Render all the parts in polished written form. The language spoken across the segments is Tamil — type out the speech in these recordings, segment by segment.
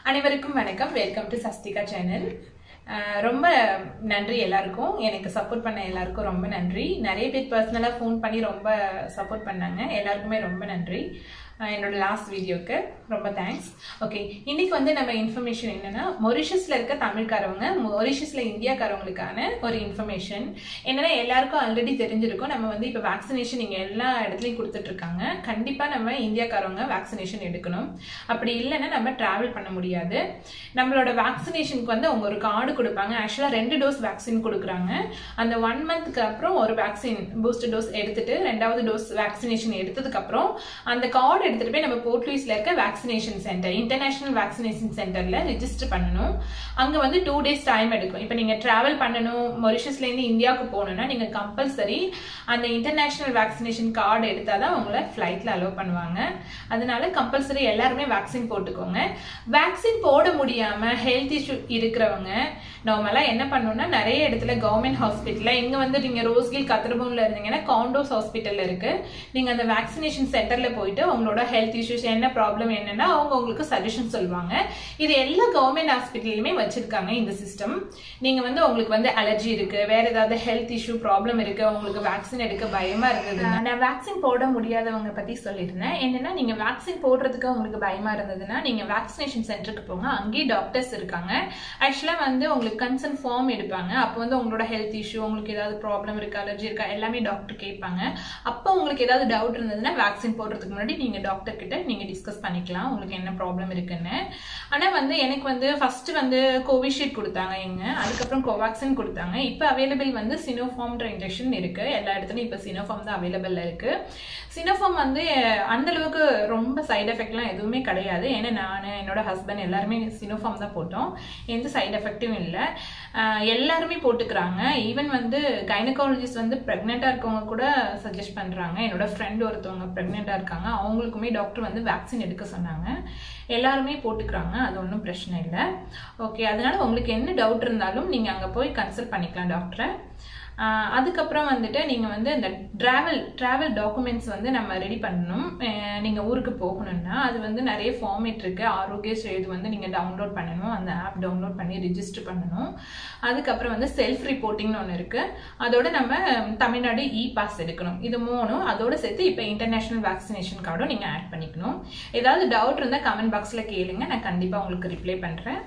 அனைவருக்கும் வணக்கம். Welcome to Sasthika channel. ரொம்ப நன்றி எல்லாருக்கும். எனக்கு சப்போர்ட் பண்ண எல்லாருக்கும் ரொம்ப நன்றி. நிறைய பேர் பர்சனலாக ஃபோன் பண்ணி ரொம்ப சப்போர்ட் பண்ணாங்க. எல்லாருக்குமே ரொம்ப நன்றி. என்னோட லாஸ்ட் வீடியோக்கு ரொம்ப தேங்க்ஸ். ஓகே, இன்னைக்கு வந்து நம்ம இன்ஃபர்மேஷன் என்னன்னா, மொரிஷியஸில் இருக்க தமிழ்காரவங்க, மொரிஷியஸில் இந்தியாக்காரவங்களுக்கான ஒரு இன்ஃபர்மேஷன் என்னன்னா, எல்லாருக்கும் ஆல்ரெடி தெரிஞ்சிருக்கும். நம்ம வந்து இப்போ வேக்சினேஷன் இங்கே எல்லா இடத்துலையும் கொடுத்துட்ருக்காங்க. கண்டிப்பாக நம்ம இந்தியாக்காரவங்க வேக்சினேஷன் எடுக்கணும். அப்படி இல்லைன்னா நம்ம ட்ராவல் பண்ண முடியாது. நம்மளோட வேக்சினேஷனுக்கு வந்து அவங்க ஒரு கார்டு கொடுப்பாங்க. ஆக்சுவலாக 2 டோஸ் வேக்சின் கொடுக்குறாங்க. அந்த 1 மந்த்க்கு அப்புறம் ஒரு வேக்சின் பூஸ்டர் டோஸ் எடுத்துட்டு 2வது டோஸ் வேக்சினேஷன் எடுத்ததுக்கப்புறம் அந்த கார்டு எடுத்துட்டு போய் நம்ம போர்ட் லூயிஸ்ல இருக்க வேக்சினேஷன் சென்டர், இன்டர்நேஷனல் வேக்சினேஷன் சென்டர்ல ரெஜிஸ்டர் பண்ணணும். அங்க வந்து 2 டேஸ் டைம் எடுக்கும். இப்போ நீங்க டிராவல் பண்ணணும், மொரிஷியஸ்ல இருந்து இந்தியாவுக்கு போகணும்னா நீங்க கம்பல்சரி அந்த இன்டர்நேஷனல் வேக்சினேஷன் கார்டு எடுத்தாதான் உங்களை ஃபிளைட்ல அலோவ் பண்ணுவாங்க. அதனால கம்பல்சரி எல்லாருமே வேக்சின் போட்டுக்கோங்க. வேக்சின் போட முடியாம ஹெல்த் இஷ்யூ இருக்கிறவங்க நார்மலா என்ன பண்ணணும்னா, நிறைய இடத்துல கவர்மெண்ட் ஹாஸ்பிட்டல்ல, இங்க வந்து நீங்க ரோஸ்கில் கத்திரபோன்ல இருந்தீங்கன்னா காண்டோஸ் ஹாஸ்பிட்டல்ல இருக்கு. நீங்க அந்த வேக்சினேஷன் சென்டர்ல போயிட்டு உங்களோட ஹெல்த் இஷ்யூஸ் என்ன ப்ராப்ளம் என்னன்னா அவங்க உங்களுக்கு சஜஷன் சொல்லுவாங்க. இது எல்லா கவர்மெண்ட் ஹாஸ்பிட்டல்லையுமே வச்சிருக்காங்க இந்த சிஸ்டம். நீங்க வந்து உங்களுக்கு வந்து அலர்ஜி இருக்கு, வேற ஏதாவது ஹெல்த் இஷ்யூ ப்ராப்ளம் இருக்கு, உங்களுக்கு வேக்சின் எடுக்க பயமா இருந்ததுன்னா, நான் வேக்சின் போட முடியாதவங்க பத்தி சொல்லியிருந்தேன். என்னன்னா, நீங்க வேக்சின் போடுறதுக்கு உங்களுக்கு பயமா இருந்ததுன்னா நீங்க வேக்சினேஷன் சென்டருக்கு போங்க. அங்கேயே டாக்டர்ஸ் இருக்காங்க. ஆக்சுவலா வந்து உங்களுக்கு கன்சர்ன் ஃபார்ம் எடுப்பாங்க. அப்போ வந்து உங்களோட ஹெல்த் இஷ்யூ, உங்களுக்கு ஏதாவது ப்ராப்ளம் இருக்கா, அலர்ஜி இருக்கா, எல்லாமே டாக்டர் கேட்பாங்க. அப்போ உங்களுக்கு ஏதாவது டவுட் இருந்ததுன்னா வேக்சின் போடுறதுக்கு முன்னாடி நீங்க டாக்டர் கிட்ட நீங்க டிஸ்கஸ் பண்ணிக்கலாம் உங்களுக்கு என்ன ப்ராப்ளம் இருக்குன்னு. ஆனா வந்து எனக்கு வந்து ஃபர்ஸ்ட் வந்து கோவிஷீல்டு கொடுத்தாங்க இங்க, அதுக்கப்புறம் கோவேக்சின் கொடுத்தாங்க. இப்போ அவைலபிள் வந்து சினோஃபார்ம்ன்ற இன்ஜெக்ஷன் இருக்கு எல்லா இடத்துலயும். இப்போ சினோஃபார்ம் தான் அவைலபிள் இருக்கு. சினோஃபார்ம் வந்து அந்த அளவுக்கு ரொம்ப சைட் எஃபெக்ட்லாம் எதுவுமே கிடையாது. ஏன்னா நான், என்னோட ஹஸ்பண்ட் எல்லாருமே சினோஃபார்ம் தான் போட்டோம். எந்த சைட் எஃபெக்டும் இல்லை. எல்லாருமே போட்டுக்கிறாங்க. ஈவன் வந்து கைனகாலஜிஸ்ட் வந்து பிரெக்னெண்டா இருக்கவங்க கூட சஜஸ்ட் பண்றாங்க. என்னோட ஃப்ரெண்ட் ஒருத்தவங்க பிரெக்னெண்டா இருக்காங்க, அவங்களுக்குமே டாக்டர் வந்து வேக்சின் எடுக்க சொன்னாங்க. எல்லாருமே போட்டுக்கிறாங்க, அது ஒன்றும் பிரச்சனை இல்லை. ஓகே, அதனால உங்களுக்கு என்ன டவுட் இருந்தாலும் நீங்க அங்கே போய் கன்சல்ட் பண்ணிக்கலாம் டாக்டரை. அதுக்கப்புறம் வந்துட்டு நீங்கள் வந்து இந்த ட்ராவல் டாக்குமெண்ட்ஸ் வந்து நம்ம ரெடி பண்ணணும். நீங்கள் ஊருக்கு போகணும்னா அது வந்து நிறைய ஃபார்மேட் இருக்குது. ஆரோக்கிய சேது வந்து நீங்கள் டவுன்லோட் பண்ணணும். அந்த ஆப் டவுன்லோட் பண்ணி ரிஜிஸ்டர் பண்ணணும். அதுக்கப்புறம் வந்து செல்ஃப் ரிப்போர்ட்டிங்னு ஒன்று இருக்குது. அதோட நம்ம தமிழ்நாடு பாஸ் எடுக்கணும். இது 3 அதோட சேர்த்து இப்போ இன்டர்நேஷனல் வேக்சினேஷன் கார்டும் நீங்கள் ஆட் பண்ணிக்கணும். ஏதாவது டவுட் இருந்தால் கமெண்ட் பாக்ஸில் கேளுங்க, நான் கண்டிப்பாக உங்களுக்கு ரிப்ளை பண்ணுறேன்.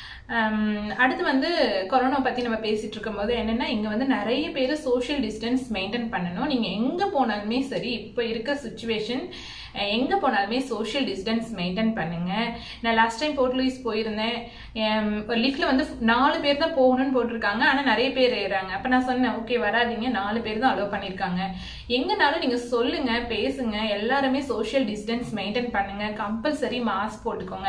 அடுத்து வந்து கொரோனா பற்றி நம்ம பேசிட்டு இருக்கும் போது என்னென்னா, இங்கே வந்து நிறைய பேர் சோஷியல் டிஸ்டன்ஸ் மெயின்டைன் பண்ணணும். நீங்கள் எங்கே போனாலுமே சரி, இப்போ இருக்க சுச்சுவேஷன் எங்கே போனாலுமே சோஷியல் டிஸ்டன்ஸ் மெயின்டைன் பண்ணுங்க. நான் லாஸ்ட் டைம் போர்ட் லூயிஸ் போயிருந்தேன். ஒரு லிஃப்ட்ல வந்து 4 பேர் தான் போகணும்னு போட்டிருக்காங்க, ஆனால் நிறைய பேர் ஏறாங்க. அப்போ நான் சொன்னேன், ஓகே வராதிங்க, 4 பேர் தான் அலோவ் பண்ணியிருக்காங்க. எங்கனாலும் நீங்கள் சொல்லுங்க, பேசுங்க, எல்லாருமே சோஷியல் டிஸ்டன்ஸ் மெயின்டைன் பண்ணுங்க. கம்பல்சரி மாஸ்க் போட்டுக்கோங்க.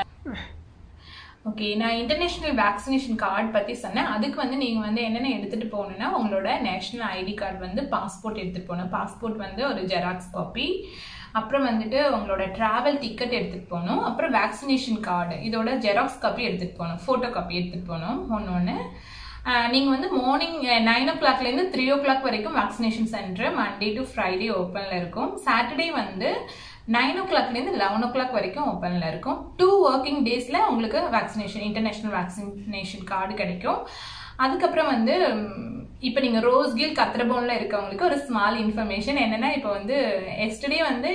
ஓகே, நான் இன்டர்நேஷனல் வேக்சினேஷன் கார்டு பற்றி சொன்னேன். அதுக்கு வந்து நீங்கள் வந்து என்னென்ன எடுத்துகிட்டு போகணுன்னா, உங்களோட நேஷனல் ஐடி கார்டு வந்து பாஸ்போர்ட் எடுத்துகிட்டு போகணும். பாஸ்போர்ட் வந்து ஒரு ஜெராக்ஸ் காப்பி. அப்புறம் வந்துட்டு உங்களோட ட்ராவல் டிக்கெட் எடுத்துகிட்டு போகணும். அப்புறம் வேக்சினேஷன் கார்டு இதோட ஜெராக்ஸ் காப்பி எடுத்துகிட்டு போகணும். ஃபோட்டோ காப்பி எடுத்துகிட்டு போகணும். ஒன்று நீங்கள் வந்து மார்னிங் 9 o'clockலேருந்து 3 o'clock வரைக்கும் vaccination centre Monday to Friday ஓப்பனில் இருக்கும். சாட்டர்டே வந்து 9 o'clockலேருந்து 11 o'clock வரைக்கும் ஓப்பனில் இருக்கும். 2 working daysல உங்களுக்கு வேக்சினேஷன், இன்டர்நேஷனல் வேக்சினேஷன் கார்டு கிடைக்கும். அதுக்கப்புறம் வந்து இப்போ நீங்கள் ரோஸ்கில் கத்திரபோன்ல இருக்கவங்களுக்கு ஒரு ஸ்மால் இன்ஃபர்மேஷன் என்னென்னா, இப்போ வந்து எஸ்டர்டே வந்து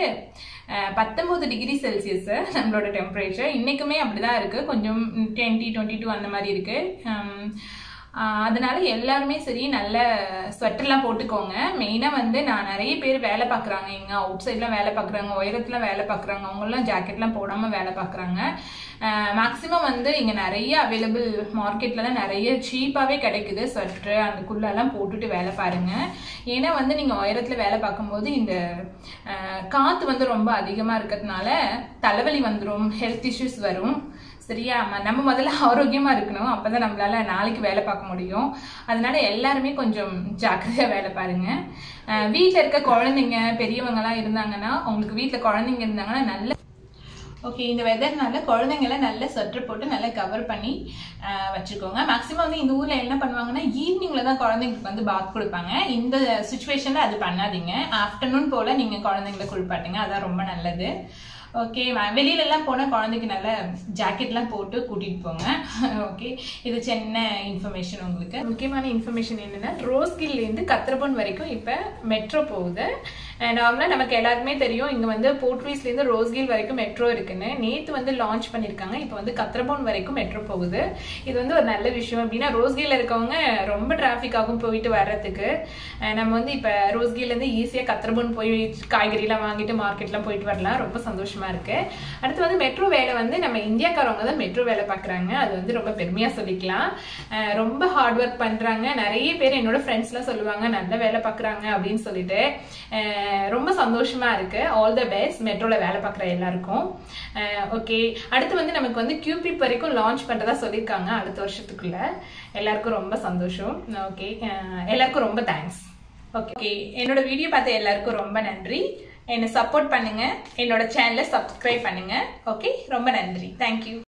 19 டிகிரி செல்சியஸ் நம்மளோட டெம்பரேச்சர். இன்றைக்குமே அப்படி தான் இருக்குது. கொஞ்சம் 20, 22 அந்த மாதிரி இருக்குது. அதனால எல்லாருமே சரி நல்ல ஸ்வெட்டர்லாம் போட்டுக்கோங்க. மெயினாக வந்து நான் நிறைய பேர் வேலை பார்க்குறாங்க, இங்கே அவுட் சைட்லாம் வேலை பார்க்குறாங்க, உயரத்தில் வேலை பார்க்குறாங்க, அவங்களாம் ஜாக்கெட்லாம் போடாமல் வேலை பார்க்குறாங்க. மேக்ஸிமம் வந்து இங்கே நிறைய அவைலபிள் மார்க்கெட்லலாம் நிறைய சீப்பாகவே கிடைக்குது ஸ்வெட்ரு. அதுக்குள்ளெல்லாம் போட்டுட்டு வேலை பாருங்கள். ஏன்னா வந்து நீங்கள் உயரத்தில் வேலை பார்க்கும்போது இந்த காற்று வந்து ரொம்ப அதிகமாக இருக்கிறதுனால தலைவலி வந்துடும், ஹெல்த் இஷ்யூஸ் வரும். சரியா, நம்ம முதல்ல ஆரோக்கியமா இருக்கணும், அப்பதான் நம்மளால நாளைக்கு வேலை பார்க்க முடியும். அதனால எல்லாருமே கொஞ்சம் ஜாக்கிரதையா வேலை பாருங்க. வீட்டில் இருக்க குழந்தைங்க பெரியவங்கலாம் இருந்தாங்கன்னா, உங்களுக்கு வீட்டில் குழந்தைங்க இருந்தாங்கன்னா நல்ல ஓகே, இந்த வெதர்னால குழந்தைங்களாம் நல்ல ஸ்வெட்டர் போட்டு நல்லா கவர் பண்ணி வச்சுக்கோங்க. மேக்ஸிமம் வந்து இந்த ஊரில் என்ன பண்ணுவாங்கன்னா, ஈவினிங்ல தான் குழந்தைங்களுக்கு வந்து பாத் கொடுப்பாங்க. இந்த சுச்சுவேஷனில் அது பண்ணாதீங்க. ஆஃப்டர்நூன் போல் நீங்கள் குழந்தைங்களை குளிப்பாட்டுங்க, அதான் ரொம்ப நல்லது. ஓகே, வெளியிலலாம் போனால் குழந்தைக்கு நல்ல ஜாக்கெட்லாம் போட்டு கூட்டிகிட்டு போங்க. ஓகே, இது சின்ன இன்ஃபர்மேஷன். உங்களுக்கு முக்கியமான இன்ஃபர்மேஷன் என்னென்னா, ரோஸ்கில்லேருந்து கத்திரபொன் வரைக்கும் இப்போ மெட்ரோ போகுது. நார்மலாக நமக்கு எல்லாருக்குமே தெரியும், இங்கே வந்து போர்ட்ரீஸ்லேருந்து ரோஸ்கில் வரைக்கும் மெட்ரோ இருக்குன்னு. நேற்று வந்து லான்ச் பண்ணியிருக்காங்க. இப்போ வந்து கத்திரபொன் வரைக்கும் மெட்ரோ போகுது. இது வந்து ஒரு நல்ல விஷயம். அப்படின்னா ரோஸ்கில் இருக்கவங்க ரொம்ப டிராஃபிக் ஆகும் போயிட்டு வர்றதுக்கு. நம்ம வந்து இப்போ ரோஸ்கில்லேருந்து ஈஸியாக கத்திரபொன் போய் காய்கறிலாம் வாங்கிட்டு மார்க்கெட்லாம் போயிட்டு வரலாம். ரொம்ப சந்தோஷமாக இருக்குது. அடுத்து வந்து மெட்ரோ வேலை வந்து நம்ம இந்தியாக்காரவங்க தான் மெட்ரோ வேலை பார்க்குறாங்க. அது வந்து ரொம்ப பெருமையாக சொல்லிக்கலாம். ரொம்ப ஹார்ட் ஒர்க் பண்ணுறாங்க. நிறைய பேர் என்னோட ஃப்ரெண்ட்ஸ்லாம் சொல்லுவாங்க நல்ல வேலை பார்க்குறாங்க அப்படின்னு சொல்லிட்டு. ரொம்ப சந்தோஷமா இருக்கு. ஆல் த பெஸ்ட் மெட்ரோல வேலை பார்க்குற எல்லாருக்கும். ஓகே, அடுத்து வந்து நமக்கு வந்து கியூபிப் வரைக்கும் லான்ச் பண்றதா சொல்லியிருக்காங்க அடுத்த வருஷத்துக்குள்ள. எல்லாருக்கும் ரொம்ப சந்தோஷம். ஓகே, எல்லாருக்கும் ரொம்ப தேங்க்ஸ். ஓகே, என்னோட வீடியோ பார்த்த எல்லாருக்கும் ரொம்ப நன்றி. என்னை சப்போர்ட் பண்ணுங்க. என்னோட சேனலை சப்ஸ்கிரைப் பண்ணுங்க. ஓகே, ரொம்ப நன்றி. தேங்க்யூ.